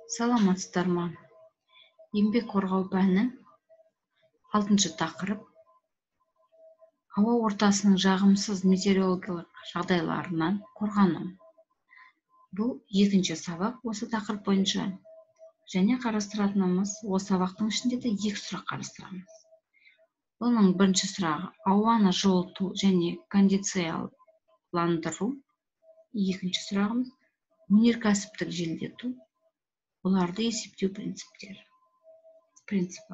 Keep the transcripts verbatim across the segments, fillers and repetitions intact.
Саламатсыздар ма? Еңбек қорғау пәні алтыншы тақырып ауа ортасының жағымсыз метеорологиялық жағдайларынан қорғану. Бұл екінші сабақ осы тақырып бойынша. Және қарастыратынымыз осы сабақтың ішінде де екі сұрақ қарастырамыз. Оның бірінші сұрағы ауаны жылыту және кондицияландыру. Екінші сұрағымыз өнеркәсіптік желдету. Оларды есептеу принциптері. Принципі.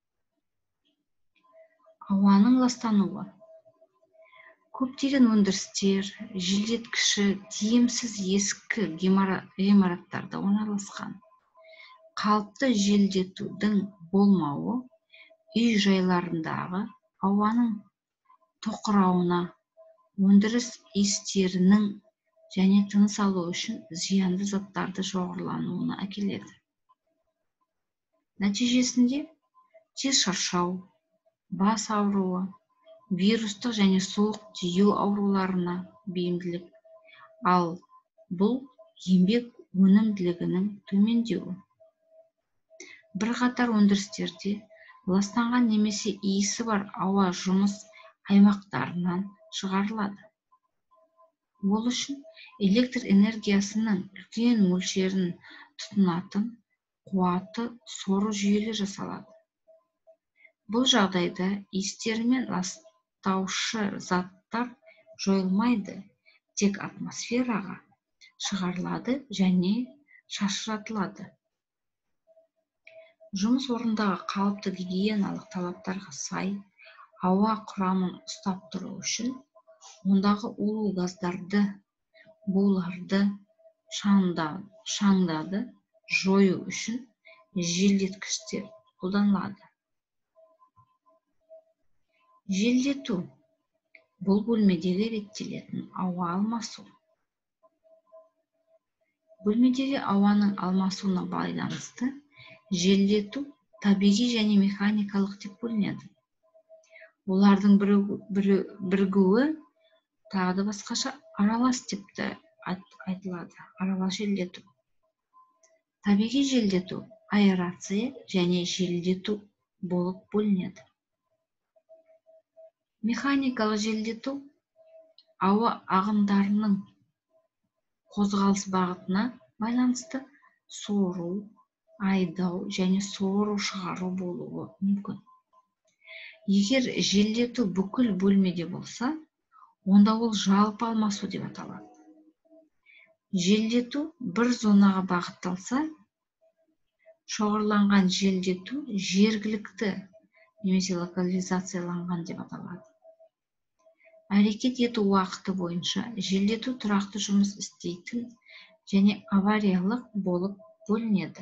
Ауаның ластануы. Көптеген өндірістер, желдеткіші тиімсіз ескі ғимараттарда орналасқан. Қалыпты желдетудің болмауы үй жайларындағы ауаның тоқырауына, өндіріс иістерінің және тыныс алу үшін зиянды заттарды шоғырлануына әкеледі. Нәтижесінде тез шаршау, бас ауруы, вирустық және суық тию ауруларына бейімділік, ал бұл еңбек өнімділігінің төмендеуі. Бірқатар өндірістерде ластанған немесе иісі бар ауа жұмыс аймақтарынан шығарылады. Ол үшін электр энергиясының үлкен мөлшерін тұтынатын қуаты сору жүйелер жасалады. Бұл жағдайда иістер мен ластаушы заттар жойылмайды, тек атмосфераға шығарылады және шашыратылады. Жұмыс орнындағы қалыпты гигиеналық талаптарға сай ауа құрамын ұстап тұру үшін ондағы улы газдарды, буларды, шаңдарды жою үшін желдеткіштер қолданылады. Желдету. Бұл бөлмедегі реттелетін ауа алмасу. Бөлмедегі ауаның алмасуына байланысты желдету табиғи және механикалық деп бөлінеді. Олардың бірігуі тағы да басқаша аралас деп айтылады. Аралас желдету. Табиғи желдету аэрация және желдету болып бөлінеді. Механикалық желдету ауа ағындарының қозғалыс бағытына байланысты сору, айдау және сору шығару болуы мүмкін. Егер желдету бүкіл бөлмеде болса, онда ол жалпы алмасу деп аталады. Желдету бір зонаға бағытталса, шоғырланған желдету жергілікті немесе локализацияланған деп аталады. Әрекет ету уақыты бойынша желдету тұрақты жұмыс істейтін және авариялық болып бөлінеді.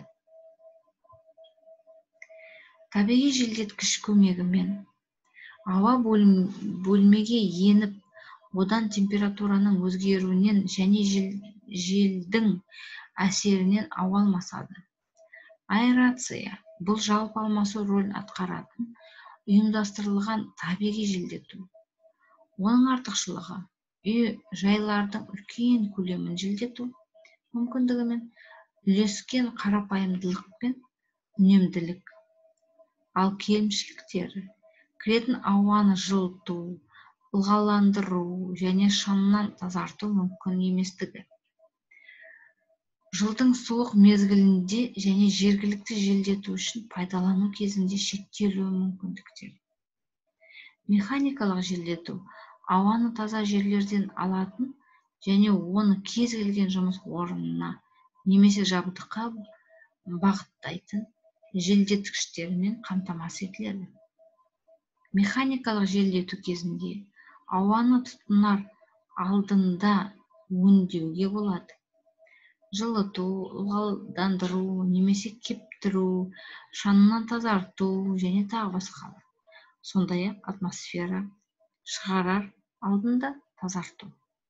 Табиғи желдеткіш көмегімен ауа бөлмеге еніп, одан температураның өзгеруінен және желдің әсерінен ауа алмасады. Аэрация – бұл жалпы алмасу рөлін атқаратын ұйымдастырылған табиғи желдету. Оның артықшылығы үй жайлардың үлкен көлемін желдету мүмкіндігімен үйлескен қарапайымдылық пен үнемділік. Ал кемшіліктері кіретін ауаны жылыту, ылғалдандыру және шаңнан тазарту мүмкін еместігі. Жылдың суық мезгілінде және жергілікті желдету үшін пайдалану кезінде шектелуі мүмкіндіктер. Механикалық желдету ауаны таза жерлерден алатын және оны кез келген жұмыс орнына немесе жабдыққа бағыттайтын желдеткіштермен қамтамасыз етіледі. Механикалық желдету кезінде ауаны тұтынар алдында өңдеуге болады. Жылыту, ылғалдандыру немесе кептіру, шаңнан тазарту және тағы басқалар. Сондай-ақ атмосфера шығарар алдында тазарту.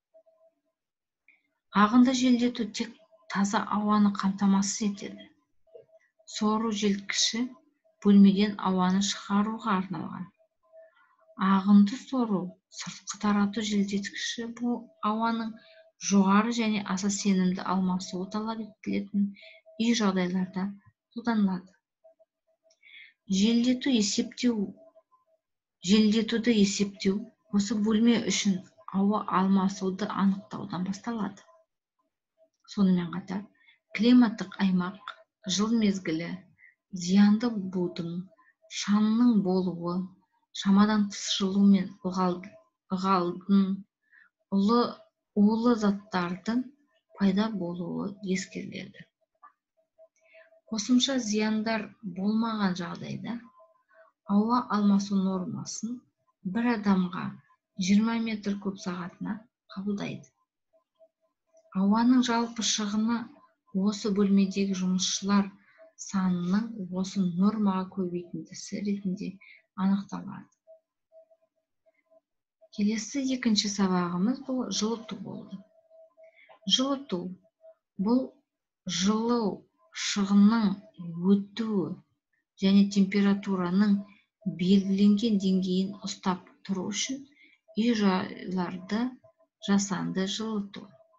Ағынды желдету тек таза ауаны қамтамасыз етеді. Сору желдеткіші бөлмеден ауаны шығаруға арналған. Ағынды сору сыртқы тарату желдеткіші бұл ауаның жоғары және аса сенімді алмасуы талап етілетін үй жағдайларда қолданылады. Желдету есептеу желдетуді есептеу осы бөлме үшін ауа алмасуды анықтаудан басталады. Сонымен қатар, климаттық аймақ, жыл мезгілі, зиянды будың, шаңның болуы, шамадан тыс жылу мен ылғалдың, улы заттардың пайда болуы ескеріледі. Қосымша зияндар болмаған жағдайда, ауа алмасу нормасын бір адамға жиырма метр куб сағатына қабылдайды. Ауаның жалпы шығыны осы бөлмедегі жұмысшылар санының осы нормаға көбейтіндісі ретінде анықталады. Келесі екінші сабағымыз бұл жылыту болды. Жылыту бұл жылу шығынның өтуі және температураның белгіленген деңгейін ұстап тұру үшін үй-жайларды жасанды жылыту.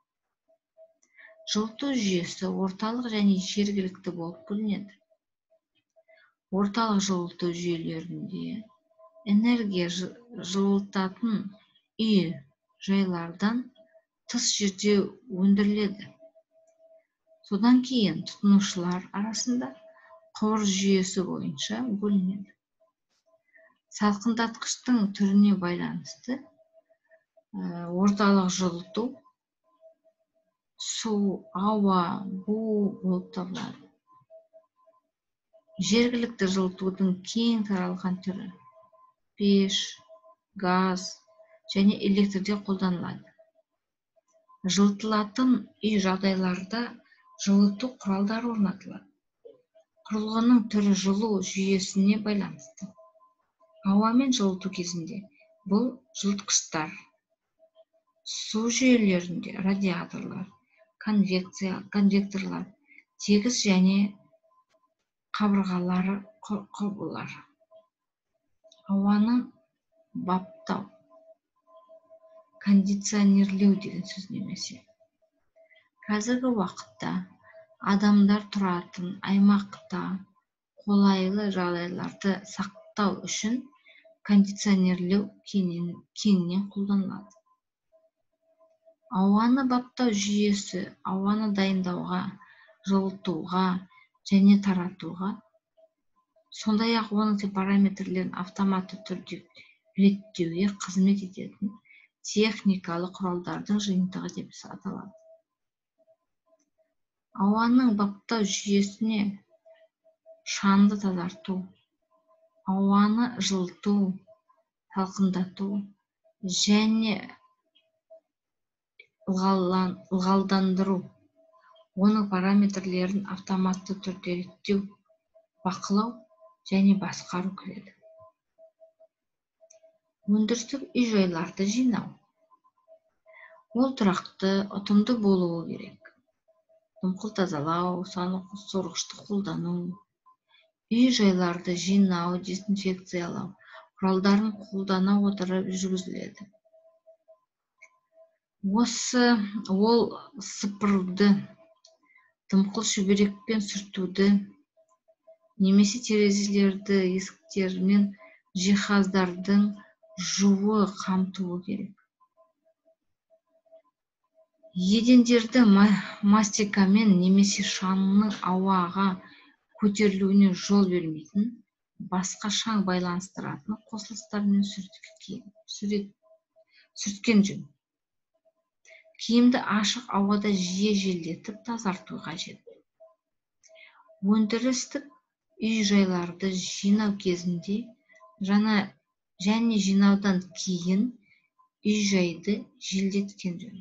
Жылыту жүйесі орталық және жергілікті болып бөлінеді. Орталық жылыту жүйелерінде энергия жылытатын үй-жайлардан тыс жерде өндіріледі. Содан кейін тұтынушылар арасында құбыр жүйесі бойынша бөлінеді. Салқындатқыштың түріне байланысты орталық жылыту су, ауа, бу болып табылады. Жергілікті жылытудың кең таралған түрі пеш, газ және электрде қолданылады. Жылытылатын үй жағдайларда жылыту құралдары орнатылады. Құрылғының түрі жылу жүйесіне байланысты. Ауамен жылыту кезінде бұл жылытқыштар, су жүйелерінде радиаторлар, конвекторлар, тегіс және қабырғалары құрылғылар. Ауаны баптау, кондиционерлеу деген сөз немесе. Қазіргі уақытта адамдар тұратын аймақта қолайлы жағдайларды сақтау үшін кондиционерлеу кеңінен қолданылады. Ауаны баптау жүйесі ауаны дайындауға, жылытуға және таратуға, сондай-ақ оның параметрлерін автоматты түрде реттеуге қызмет ететін техникалық құралдардың жиынтығы деп аталады. Ауаның баптау жүйесіне шаңды тазарту, ауаны жылыту, салқындату және ылғалдандыру, оның параметрлерін автоматты түрде реттеу, бақылау және басқару кіреді. Өндірістік үй-жайларды жинау. Ол тұрақты, ұтымды болуы керек. Дымқыл тазалау, сорғышты қолдану, үй-жайларды жинау, дезинфекциялау құралдарын қолдана отырып жүргізіледі. Осы ол сыпыруды, дымқыл шүберекпен сүртуді, немесе терезелерді, есіктер мен жиһаздардың жууы қамтуы керек. Едендерді мастикамен немесе шаңның ауаға көтерілуіне жол бермейтін, басқа шаң байланыстыратын қосылыстармен сүрткен жөн. Киімді ашық ауада жиі желдетіп тазарту қажет. Өндірістік үй-жайларды жинау кезінде және жинаудан кейін үй-жайды желдеткен жөн.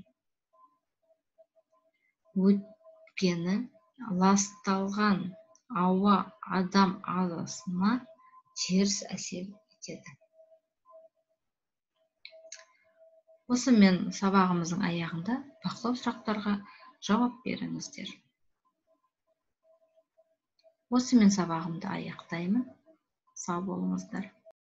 Өйткені ласталған ауа адам ағзасына теріс әсер етеді. Осымен сабағымыздың аяғында бақылау сұрақтарға жауап беріңіздер. Осымен сабағымды аяқтаймын. Сау болыңыздар.